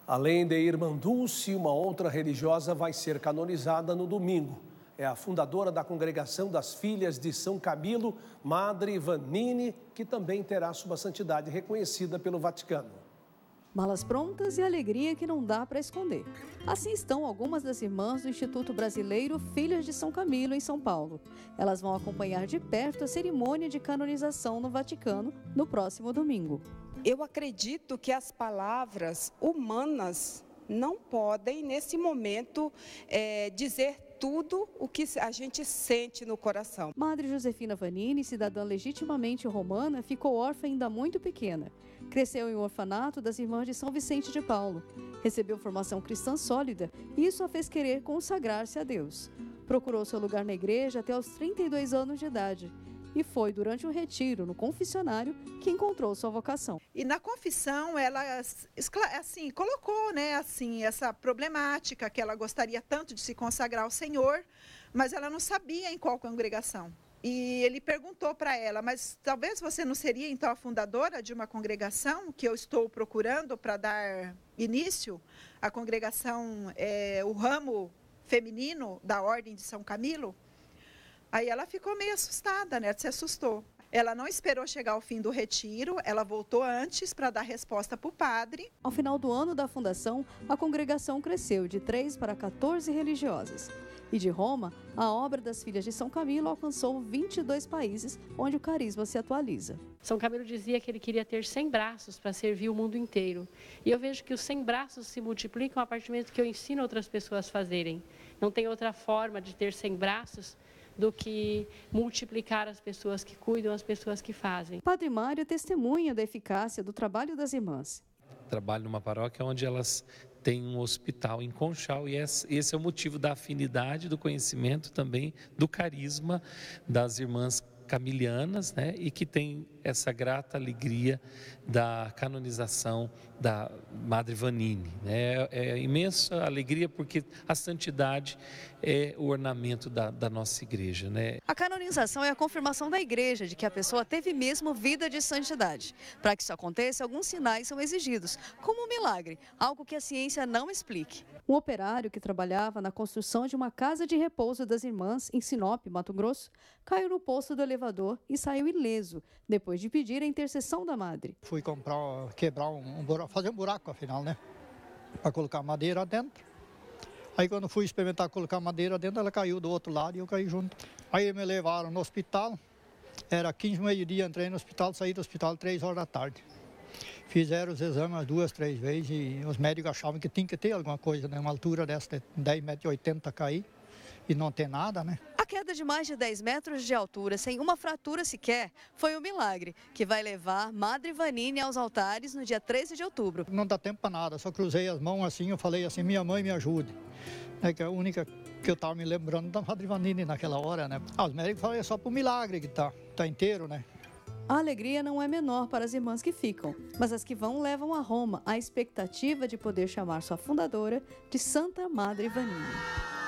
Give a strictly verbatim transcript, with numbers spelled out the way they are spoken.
Além de Irmã Dulce, uma outra religiosa vai ser canonizada no domingo. É a fundadora da Congregação das Filhas de São Camilo, Madre Vanini, que também terá sua santidade reconhecida pelo Vaticano. Malas prontas e alegria que não dá para esconder. Assim estão algumas das irmãs do Instituto Brasileiro Filhas de São Camilo, em São Paulo. Elas vão acompanhar de perto a cerimônia de canonização no Vaticano no próximo domingo. Eu acredito que as palavras humanas não podem, nesse momento, é, dizer tudo o que a gente sente no coração. Madre Josefina Vanini, cidadã legitimamente romana, ficou órfã ainda muito pequena. Cresceu em um orfanato das Irmãs de São Vicente de Paulo. Recebeu formação cristã sólida e isso a fez querer consagrar-se a Deus. Procurou seu lugar na igreja até os trinta e dois anos de idade. E foi durante um retiro no confessionário que encontrou sua vocação. E na confissão ela assim colocou, né, assim essa problemática que ela gostaria tanto de se consagrar ao Senhor, mas ela não sabia em qual congregação. E ele perguntou para ela, mas talvez você não seria então a fundadora de uma congregação que eu estou procurando para dar início? A congregação é o ramo feminino da Ordem de São Camilo? Aí ela ficou meio assustada, né? Se assustou. Ela não esperou chegar ao fim do retiro, ela voltou antes para dar resposta para o padre. Ao final do ano da fundação, a congregação cresceu de três para quatorze religiosas. E de Roma, a obra das Filhas de São Camilo alcançou vinte e dois países, onde o carisma se atualiza. São Camilo dizia que ele queria ter cem braços para servir o mundo inteiro. E eu vejo que os cem braços se multiplicam a partir do momento que eu ensino outras pessoas a fazerem. Não tem outra forma de ter cem braços do que multiplicar as pessoas que cuidam, as pessoas que fazem. Padre Mário testemunha da eficácia do trabalho das irmãs. Trabalho numa paróquia onde elas têm um hospital em Conchal e esse é o motivo da afinidade, do conhecimento também, do carisma das irmãs camilianas, né, e que tem essa grata alegria da canonização da Madre Vanini. Né? É imensa alegria porque a santidade é o ornamento da, da nossa igreja. Né? A canonização é a confirmação da igreja de que a pessoa teve mesmo vida de santidade. Para que isso aconteça, alguns sinais são exigidos, como um milagre, algo que a ciência não explique. Um operário que trabalhava na construção de uma casa de repouso das irmãs em Sinop, Mato Grosso, caiu no poço do elevador e saiu ileso, depois de pedir a intercessão da madre. Fui comprar, quebrar um, um buraco, fazer um buraco afinal, né? Para colocar madeira dentro. Aí quando fui experimentar colocar madeira dentro, ela caiu do outro lado e eu caí junto. Aí me levaram no hospital, era quinze, meio-dia, entrei no hospital, saí do hospital três horas da tarde. Fizeram os exames duas, três vezes e os médicos achavam que tinha que ter alguma coisa, né? Uma altura dessa de dez metros e oitenta cair e não ter nada, né? A queda de mais de dez metros de altura, sem uma fratura sequer, foi um milagre que vai levar Madre Vanini aos altares no dia treze de outubro. Não dá tempo para nada, só cruzei as mãos assim, eu falei assim, minha mãe me ajude. É que é a única que eu estava me lembrando da Madre Vanini naquela hora, né? Ah, os médicos falaram, é só para o milagre que tá, tá inteiro, né? A alegria não é menor para as irmãs que ficam, mas as que vão levam a Roma a expectativa de poder chamar sua fundadora de Santa Madre Vanini.